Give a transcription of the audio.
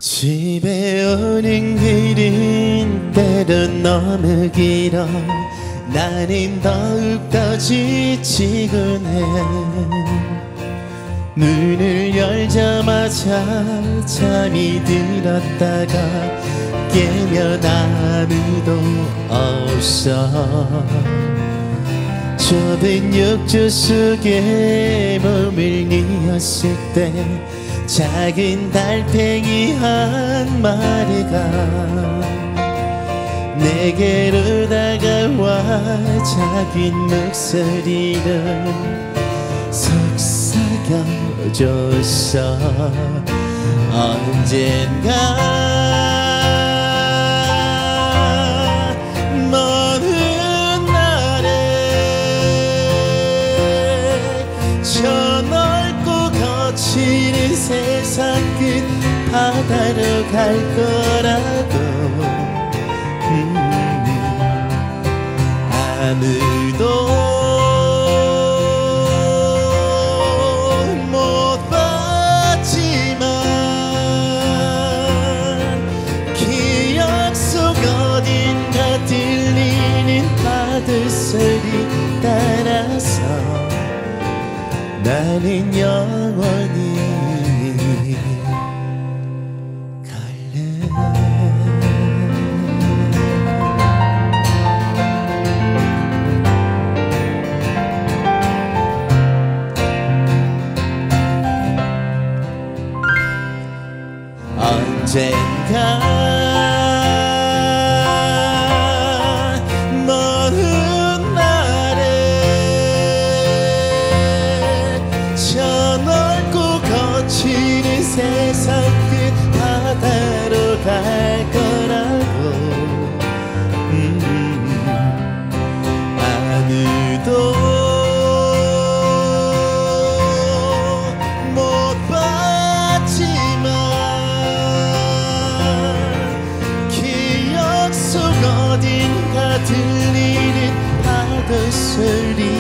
집에 오는 길은 때론 너무 길어 나는 더욱더 지치곤 해. 문을 열자마자 잠이 들었다가 깨면 아무도 없어. 좁은 욕조 속에 몸을 뉘었을 때 작은 달팽이 한 마리가 내게로 다가와 작은 목소리를 속삭여줬어. 언젠가 먼 날에 저 넓고 거칠은 세상 끝 바다로 갈 거라고. 아무도 못 봤지만 기억 속 어딘가 들리는 파도 소리 따라서 나는 영원히 언젠가 먼 날에 저 넓고 거칠은 세상 끝 바다로 갈 거라고. 아무도 못 봤지만 어딘가 들리는 파도 소리